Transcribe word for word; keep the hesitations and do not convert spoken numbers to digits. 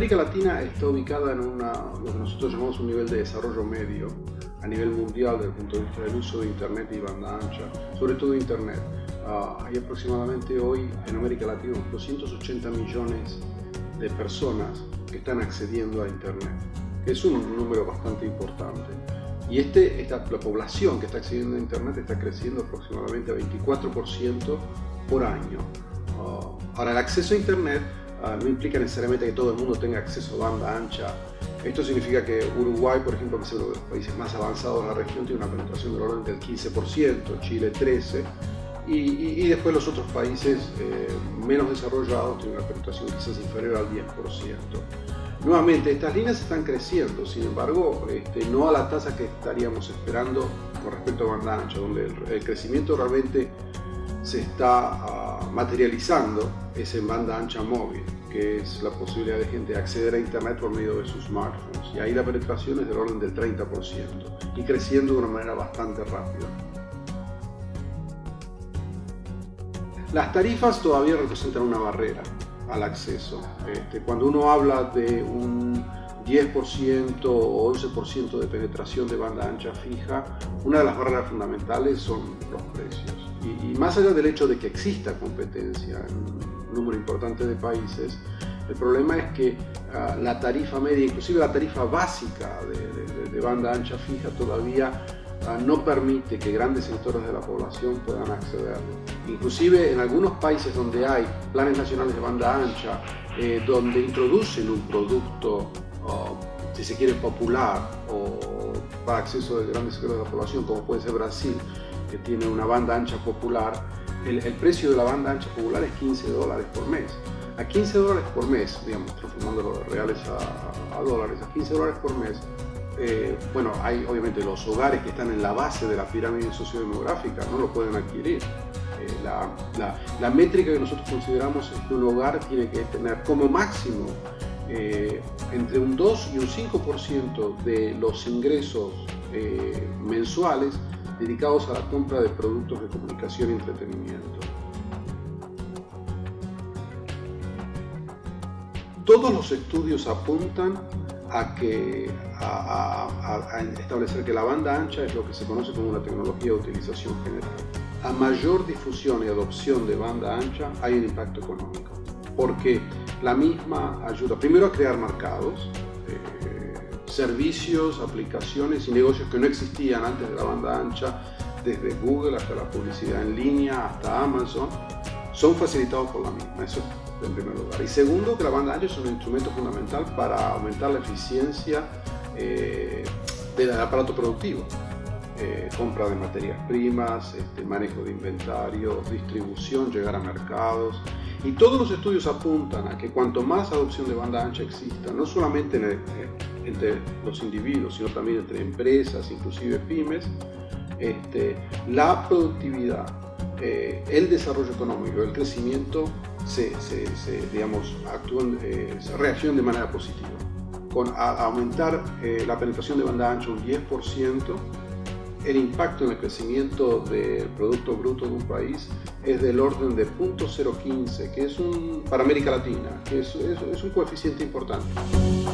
América Latina está ubicada en una, lo que nosotros llamamos un nivel de desarrollo medio a nivel mundial desde el punto de vista del uso de Internet y banda ancha, sobre todo Internet. Uh, hay aproximadamente hoy en América Latina unos doscientos ochenta millones de personas que están accediendo a Internet, que es un número bastante importante. Y este, esta, la población que está accediendo a Internet está creciendo aproximadamente a veinticuatro por ciento por año. Uh, ahora, el acceso a Internet uh, no implica necesariamente que todo el mundo tenga acceso a banda ancha. Esto significa que Uruguay, por ejemplo, que es uno de los países más avanzados de la región, tiene una penetración del orden del quince por ciento, Chile trece por ciento, y, y, y después los otros países eh, menos desarrollados tienen una penetración quizás inferior al diez por ciento. Nuevamente, estas líneas están creciendo, sin embargo, este, no a la tasa que estaríamos esperando con respecto a banda ancha, donde el, el crecimiento realmente se está uh, materializando es en banda ancha móvil, que es la posibilidad de gente acceder a Internet por medio de sus smartphones. Y ahí la penetración es del orden del treinta por ciento y creciendo de una manera bastante rápida. Las tarifas todavía representan una barrera al acceso. Este, cuando uno habla de un diez por ciento o once por ciento de penetración de banda ancha fija, una de las barreras fundamentales son los precios. Y, y más allá del hecho de que exista competencia en un número importante de países, el problema es que uh, la tarifa media, inclusive la tarifa básica de, de, de banda ancha fija, todavía uh, no permite que grandes sectores de la población puedan acceder. Inclusive en algunos países donde hay planes nacionales de banda ancha, eh, donde introducen un producto, uh, si se quiere, popular o para acceso de grandes sectores de la población, como puede ser Brasil, que tiene una banda ancha popular, el, el precio de la banda ancha popular es quince dólares por mes. A quince dólares por mes, digamos, transformándolo de reales a, a dólares, a quince dólares por mes, eh, bueno, hay obviamente los hogares que están en la base de la pirámide sociodemográfica, no lo pueden adquirir. Eh, la, la, la métrica que nosotros consideramos es que un hogar tiene que tener como máximo eh, entre un dos y un cinco por ciento de los ingresos eh, mensuales dedicados a la compra de productos de comunicación y entretenimiento. Todos los estudios apuntan a, que, a, a, a establecer que la banda ancha es lo que se conoce como una tecnología de utilización general. A mayor difusión y adopción de banda ancha hay un impacto económico, porque la misma ayuda primero a crear mercados, eh, servicios, aplicaciones y negocios que no existían antes de la banda ancha, desde Google hasta la publicidad en línea, hasta Amazon, son facilitados por la misma. Eso en primer lugar. Y segundo, que la banda ancha es un instrumento fundamental para aumentar la eficiencia eh, del aparato productivo. Eh, compra de materias primas, este, manejo de inventario, distribución, llegar a mercados. Y todos los estudios apuntan a que cuanto más adopción de banda ancha exista, no solamente en el, eh, entre los individuos, sino también entre empresas, inclusive pymes, este, la productividad, eh, el desarrollo económico, el crecimiento se, se, se, digamos, actúan, eh, se reaccionan de manera positiva. Con a, a aumentar eh, la penetración de banda ancha un diez por ciento, el impacto en el crecimiento del Producto Bruto de un país es del orden de punto cero quince, que es un, para América Latina, que es, es, es un coeficiente importante.